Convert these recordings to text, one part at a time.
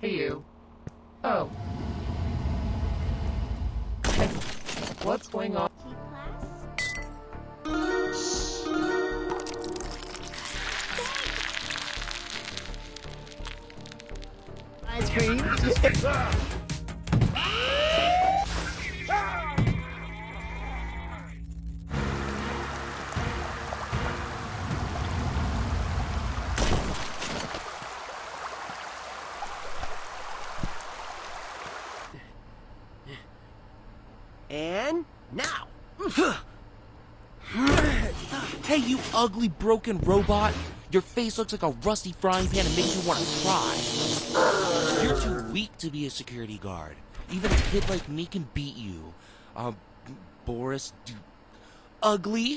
Hey, you. Oh. Hey, what's going on? Ice cream. And now. Hey, you ugly broken robot. Your face looks like a rusty frying pan and makes you want to cry. You're too weak to be a security guard. Even a kid like me can beat you. Boris, ugly.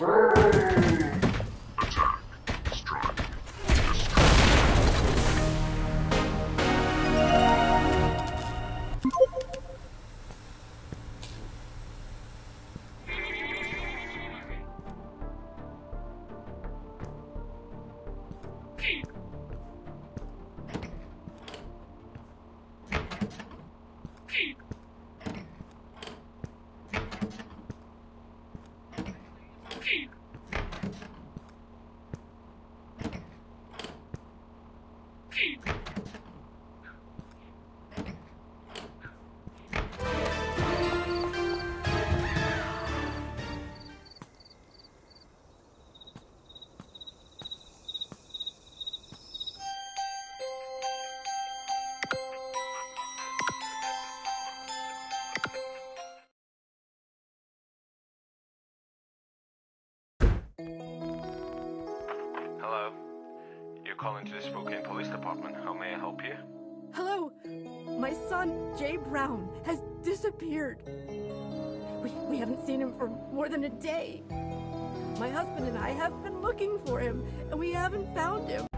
Hello. You're calling to the Spokane Police Department. How may I help you? Hello. My son, Jay Brown, has disappeared. We haven't seen him for more than a day. My husband and I have been looking for him, and we haven't found him.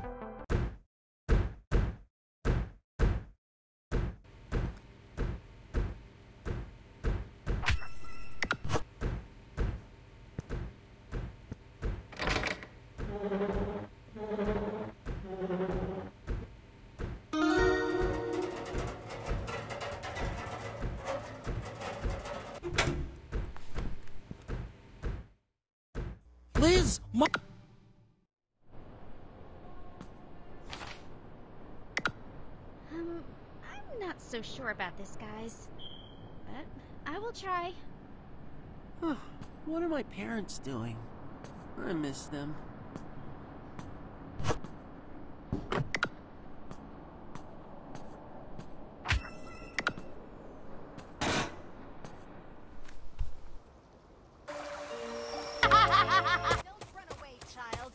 Liz, I'm not so sure about this, guys. But I will try. What are my parents doing? I miss them. Don't run away, child.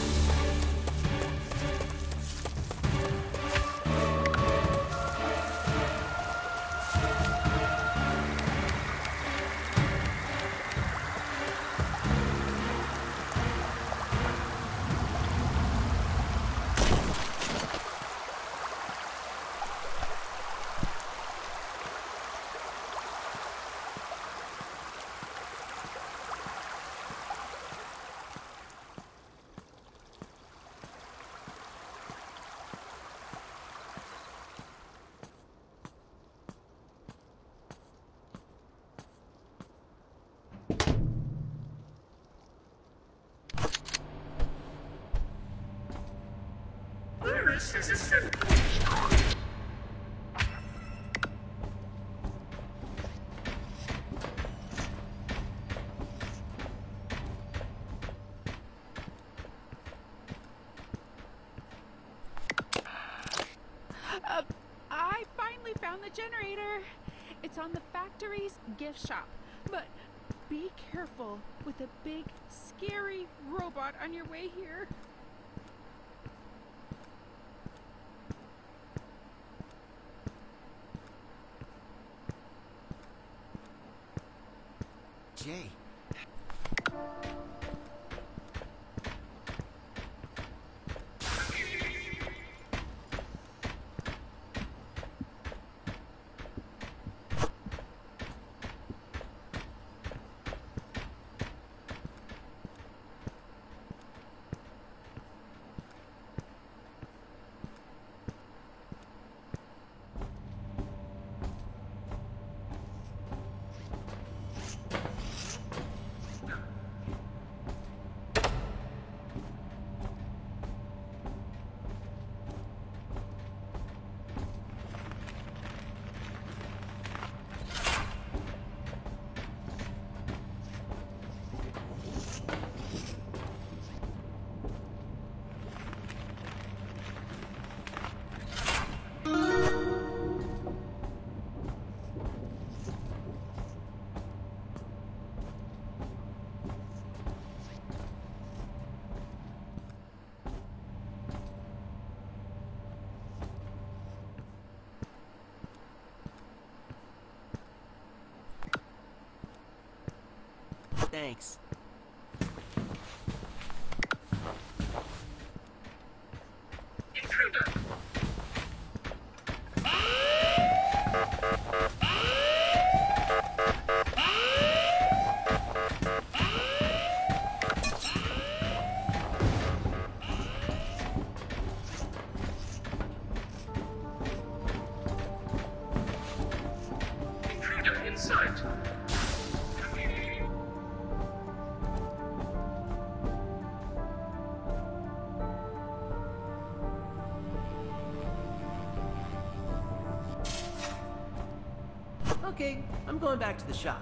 I finally found the generator. It's on the factory's gift shop. But be careful with a big, scary robot on your way here. Jay. Thanks. Intruder in sight. Okay, I'm going back to the shop.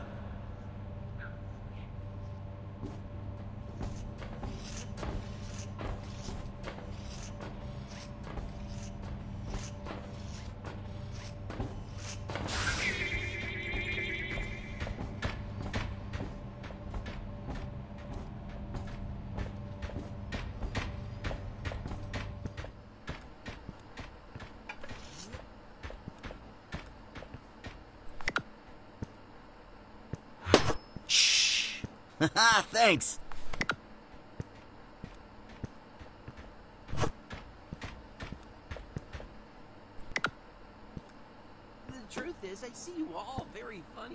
Haha, thanks. The truth is, I see you all very funny.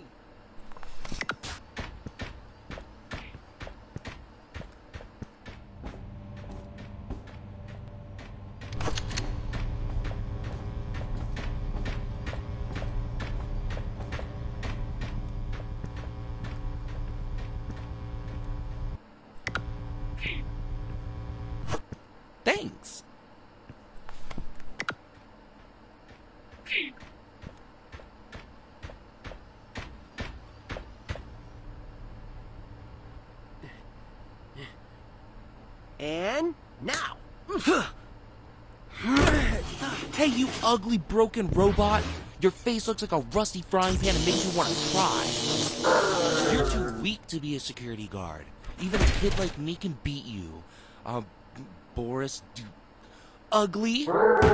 Thanks. And now. Hey, you ugly broken robot! Your face looks like a rusty frying pan and makes you want to cry. You're too weak to be a security guard. Even a kid like me can beat you. Boris, ugly?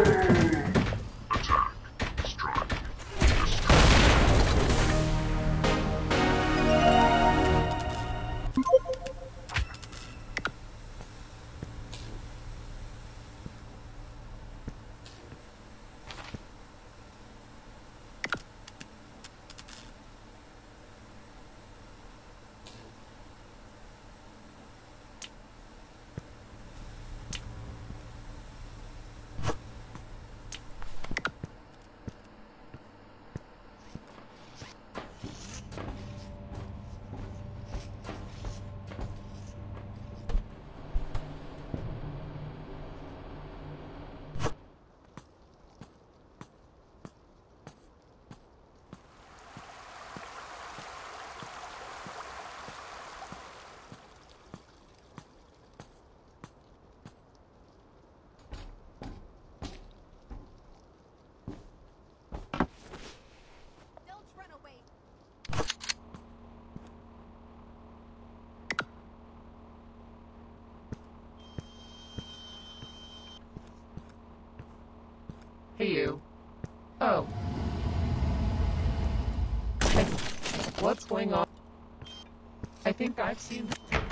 Hey, you. Oh. Hey, what's going on? I think I've seen...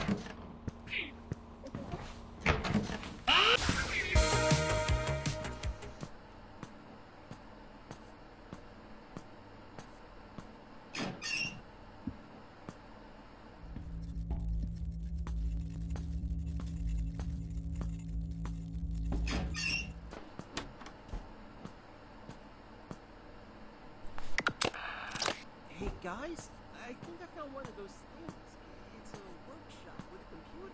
Hey guys, I think I found one of those things. It's a workshop with a computer.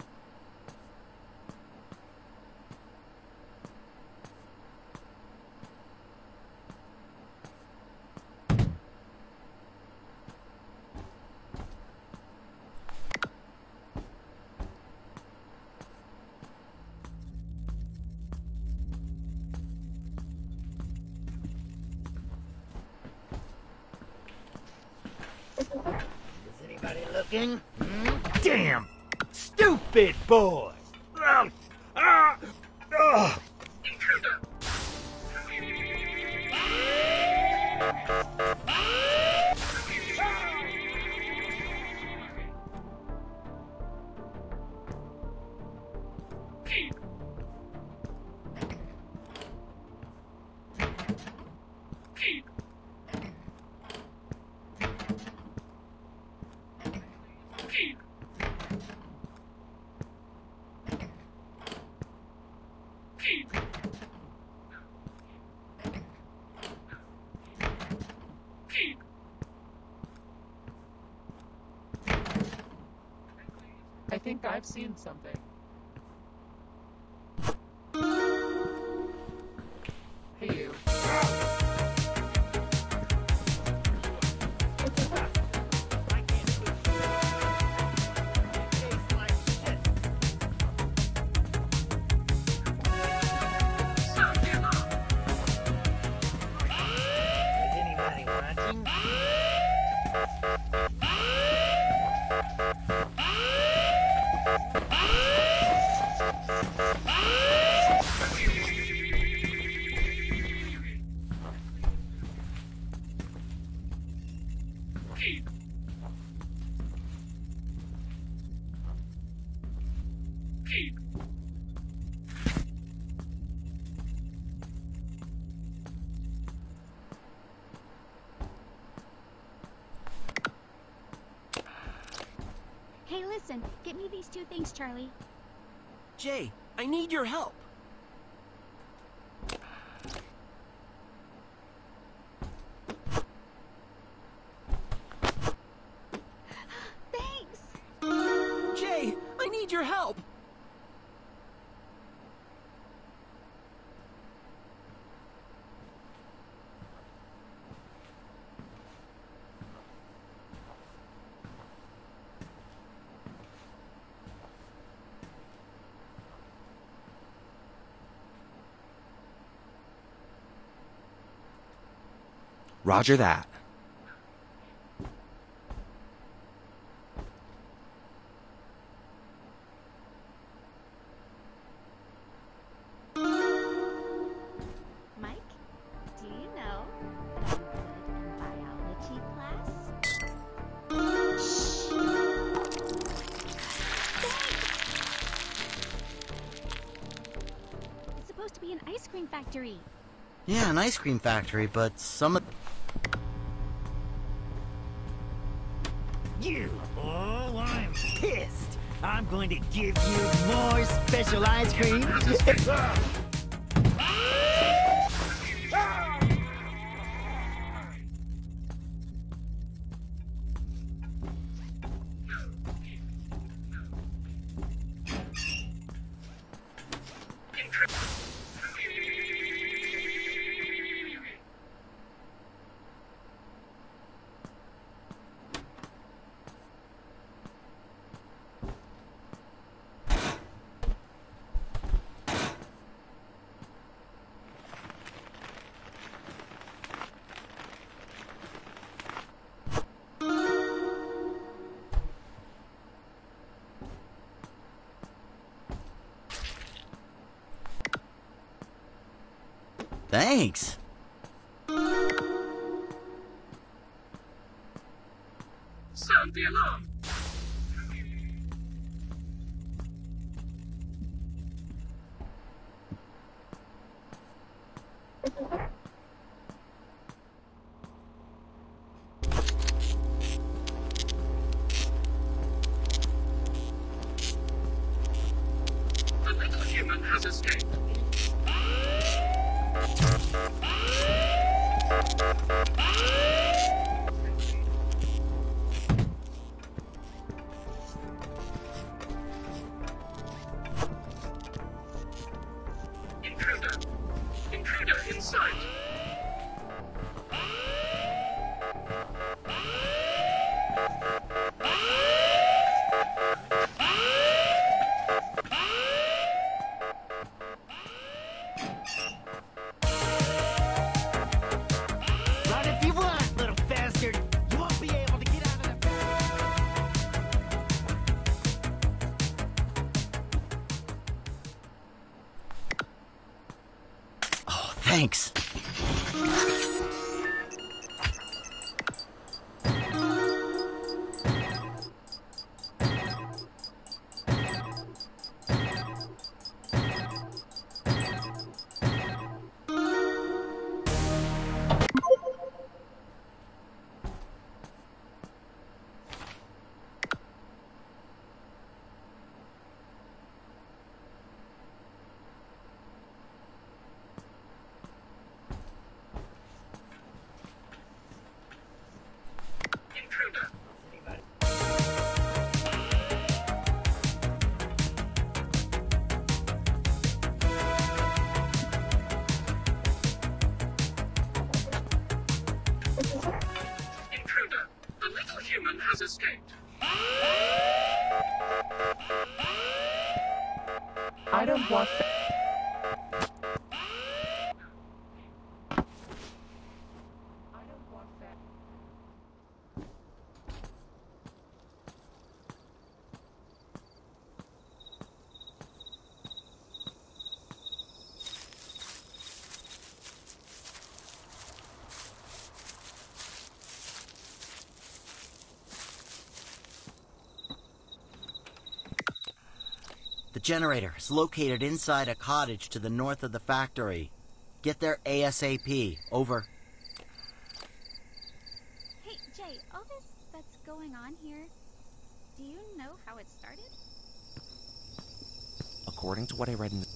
Is anybody looking? Damn! Stupid boy! think I've seen something. Hey, you. Hey, listen, get me these two things, Charlie. Jay, I need your help. Thanks! Jay, I need your help. Roger that. Mike, do you know that I'm good in biology class? Shh! Thanks! It's supposed to be an ice cream factory. Yeah, an ice cream factory, but some of... You! Oh, I'm pissed! I'm going to give you more special ice cream! Thanks! Sound the alarm! The little human has escaped. Intruder! Intruder inside! Run if you want, little bastard! You won't be able to get out of the... Oh, thanks! escaped. I don't want that. I don't want that. The generator is located inside a cottage to the north of the factory. Get there ASAP. Over. Hey, Jay, all this that's going on here, do you know how it started? According to what I read in the...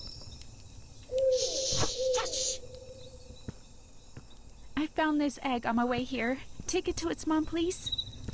I found this egg on my way here. Take it to its mom, please.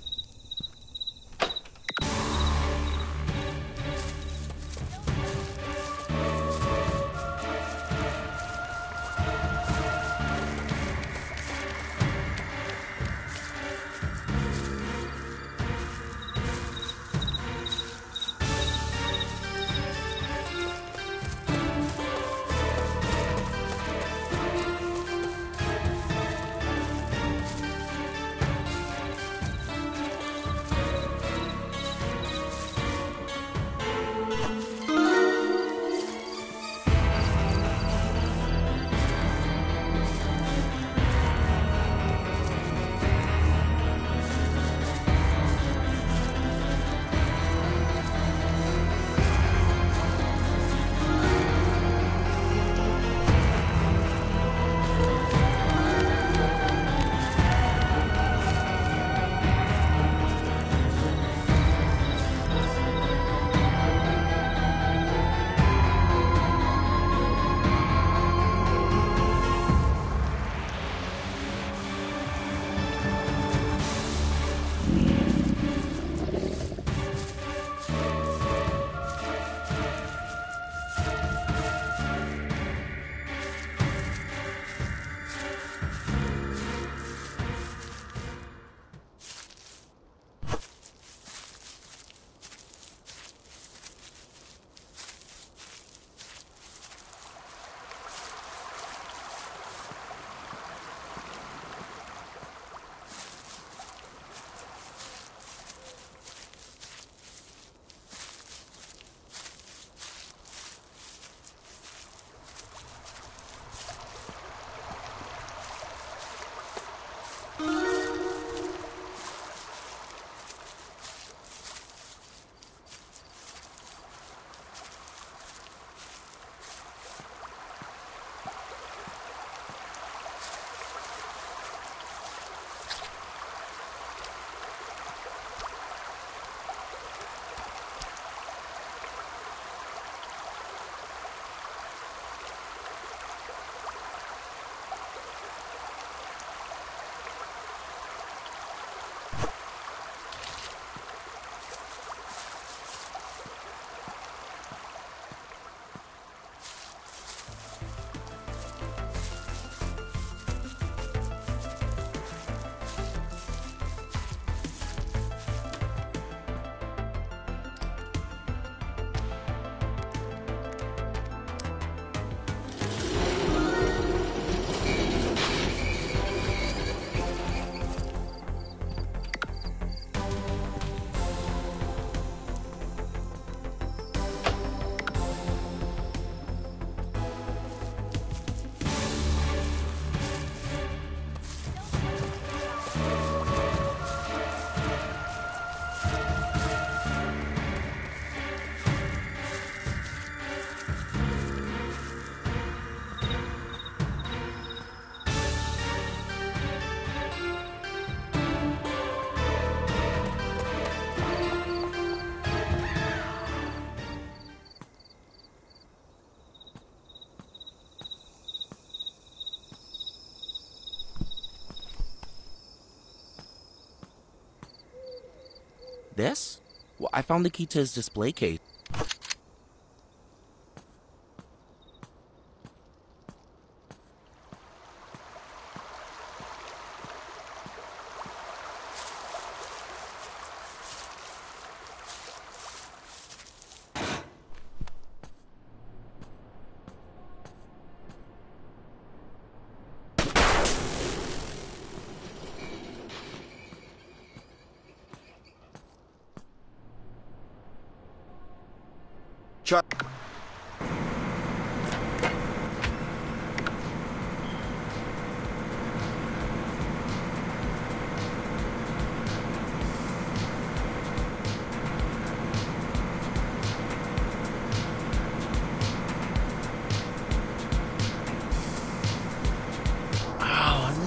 This? Well, I found the key to his display case.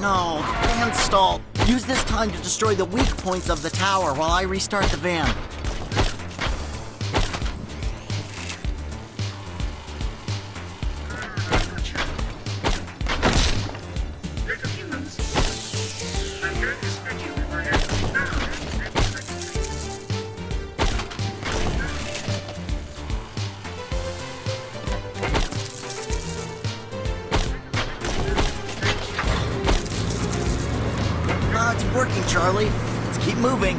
no, the van stalled. Use this time to destroy the weak points of the tower while I restart the van. It's working, Charlie. Let's keep moving.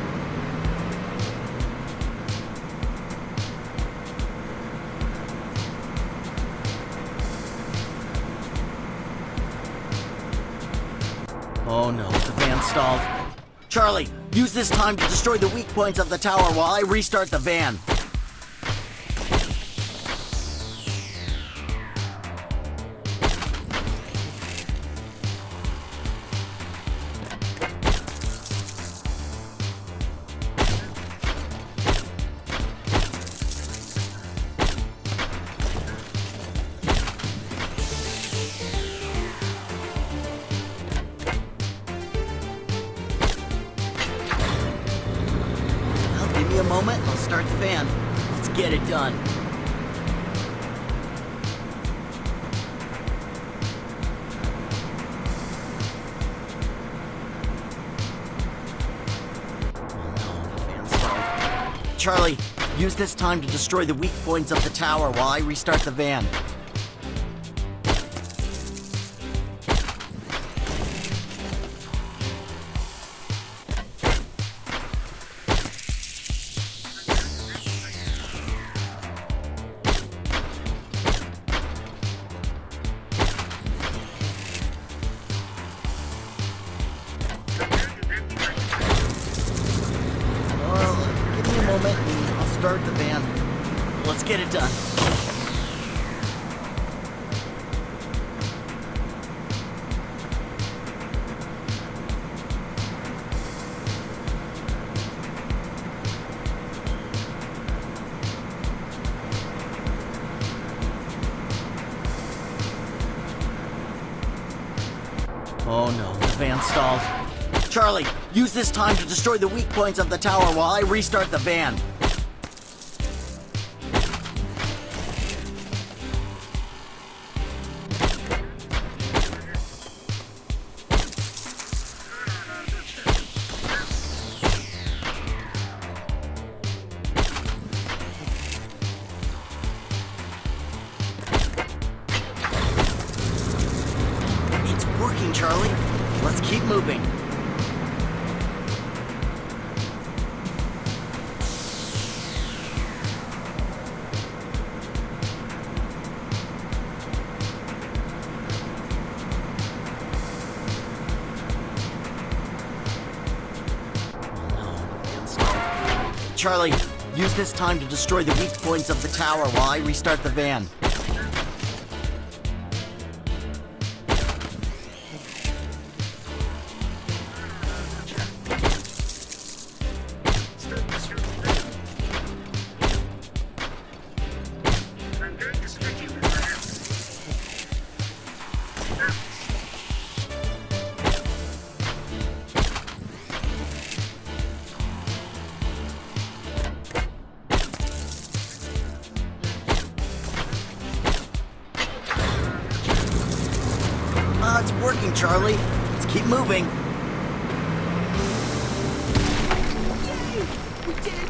Oh no, the van stalled. Charlie, use this time to destroy the weak points of the tower while I restart the van. Give me a moment, I'll start the van. Let's get it done. Oh no, the van stalled. Charlie, use this time to destroy the weak points of the tower while I restart the van. Moment, and I'll start the van. Let's get it done. Oh no, the van stalled. Charlie, use this time to destroy the weak points of the tower while I restart the van. It's working, Charlie. Let's keep moving. Charlie, use this time to destroy the weak points of the tower while I restart the van. It's working, Charlie. Let's keep moving. We did it!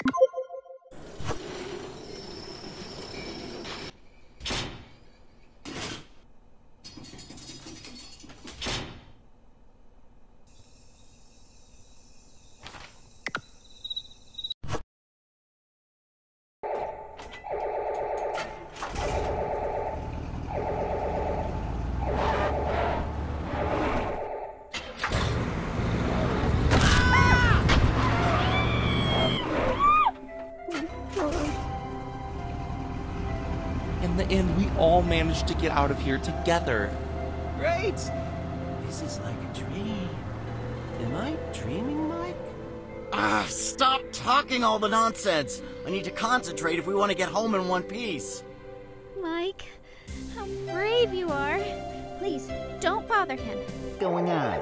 In the end, we all managed to get out of here together. Great! This is like a dream. Am I dreaming, Mike? Stop talking all the nonsense. I need to concentrate if we want to get home in one piece. Mike, how brave you are. Please, don't bother bother him. Going on?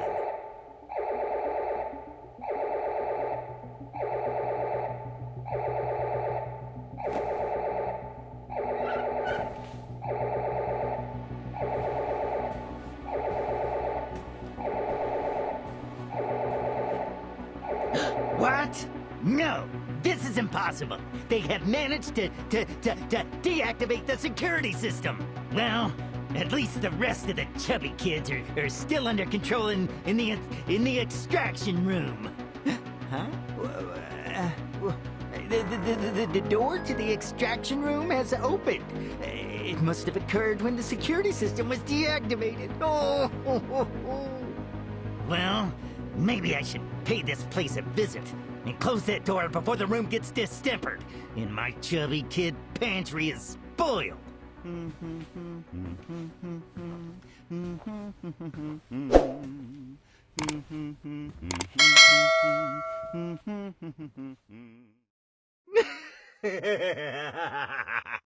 What? No, this is impossible. They have managed to deactivate the security system. Well, at least the rest of the chubby kids are still under control in the extraction room. Huh? The door to the extraction room has opened. It must have occurred when the security system was deactivated. Oh. Well, maybe I should pay this place a visit and close that door before the room gets distempered and my chubby kid pantry is spoiled.